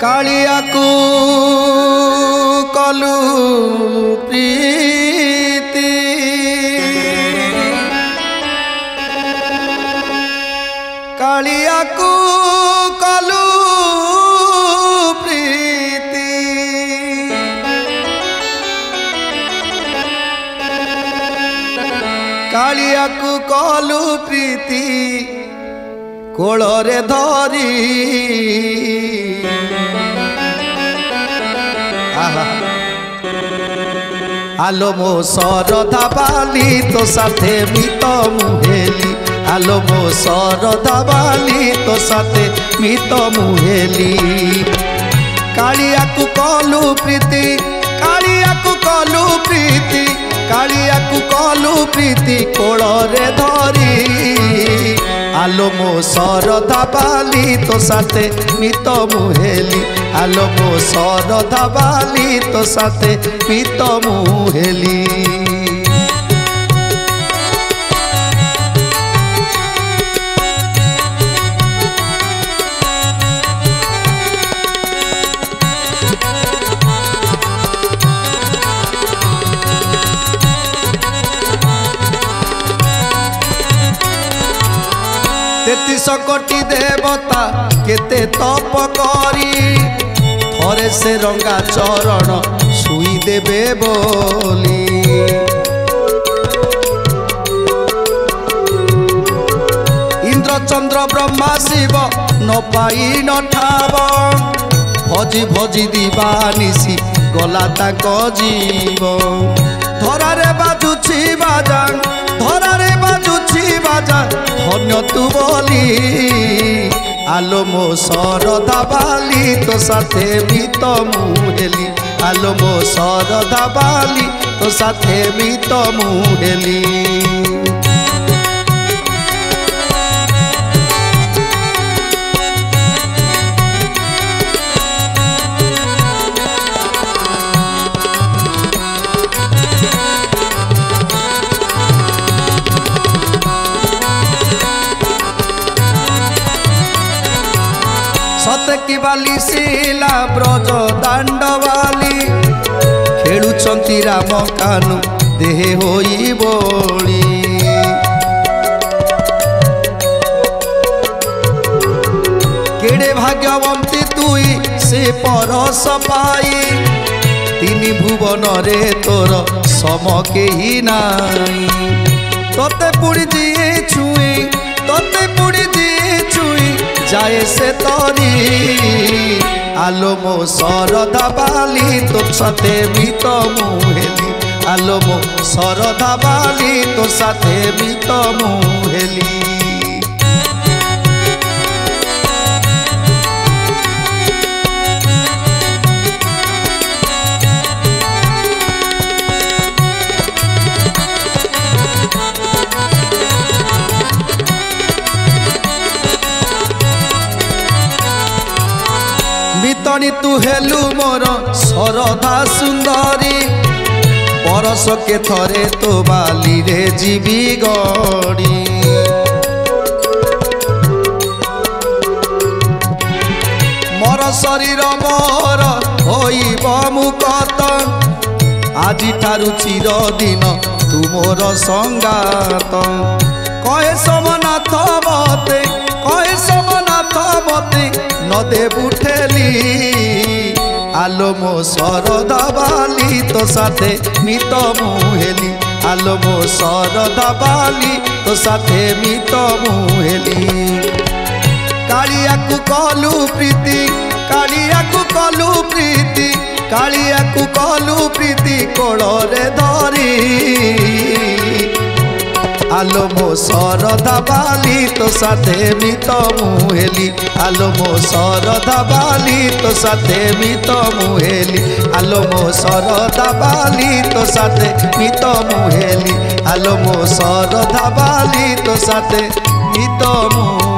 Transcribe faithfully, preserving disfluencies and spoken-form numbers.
कालिया को कलु प्रीति कालिया को कलु प्रीति कालिया को कलु प्रीति कोଳରେ धरी आलो मो सरधा बाली तो साथे मित मुहेली आलो मो सरधा बाली तो साथे मित मुहेली कालिया को कलु प्रीति कालिया को कलु प्रीति कालिया को कलु प्रीति कोଳରେ धरी आलो मो सरधा बाली तो साथे मित मुहेली आलो मो सरधा बाली तो साथे मित मुहेली तेतीस कोटी देवता केते तप करी थरे से रंगा चरण सुई देबे बोली इंद्र चंद्र ब्रह्मा शिव न पाई न ठाव भजी भजी दीवानिसी गला ताक जीव धरारे बाजुछि बाजा धरारे बाजुछि बाजा धन्य तू बोली आलो मो सरधा बाली तो साथे मित मुहेली आलो मो सरधा बाली तो साथे मित मुहेली सत की बाली शिला ब्रज दांड वाली खेलुचंती राम कानु देहे होई बोली केड़े भाग्यवंती तुई से परस पाई तीनी भुवन रे तोर सम केही नाई तोते पुड़ी दिए छुई तोते पुड़ी दिए छुई जाए से तोरी आलो मो सरधा बाली तो साथे मित मुहेली आलो मो सरधा बाली तो साथे मित मुहेली मितनी तू हेलु मोर सरधा सुंदरी परस के थरे तो बाली रे जीवी गड़ी मोर शरीर मोर होइब मुकत आजि ठारु चिर दिन तू मोर संगात कहे सोमनाथ मते कहे सोमनाथ मते न देबु ठेली आलो मो सरधा बाली तो साथे मित मुहेली आलो मो सरधा बाली तो साथे मित मुहेली कालिया को कलु प्रीति कालिया को कलु प्रीति कालिया को कलु प्रीति कोଳରେ धरी आलो मो सरधा बाली तो साथे मित मुहेली आलो मो सरधा बाली तो साथे मित मुहेली आलो मो सरधा बाली तो साथे मित मुहेली आलो मो सरधा बाली तो साथे मित मुहेली।